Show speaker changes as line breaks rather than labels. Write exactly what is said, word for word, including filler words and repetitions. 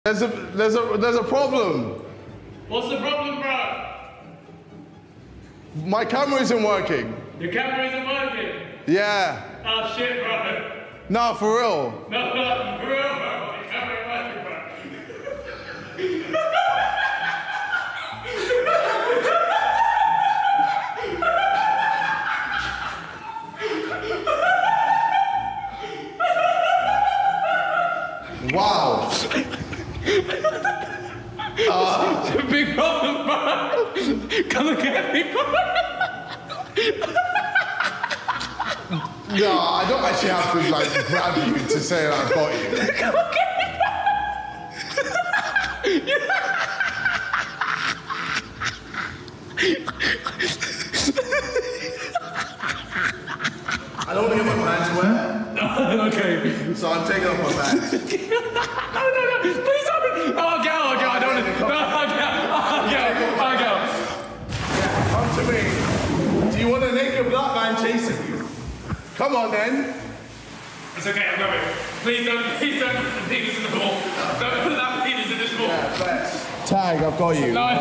There's a there's a there's a problem.
What's the problem, bro?
My camera isn't working.
Your camera isn't working?
Yeah.
Oh shit, bro.
No, for real.
No, no, for real, bro. Your camera ain't working, bro.
Wow. uh,
It's a big problem, bro. Come and get me, bro.
No, I don't actually have to like grab you to say that I've got you.
Come and get me, bro.
I don't want to get my pants wet.
No, okay.
So I'm taking off my pants.
No, no, no. Please don't. Oh, go, oh, go. I don't want to. No, I'll go. I'll go. I'll go.
Yeah, come to me. Do you want a naked black man chasing you? Come on then.
It's okay, I'm going. Please don't, please don't put the penis in the ball. Don't put that penis in this ball.
Yeah, thanks. Tag, I've got you.
No.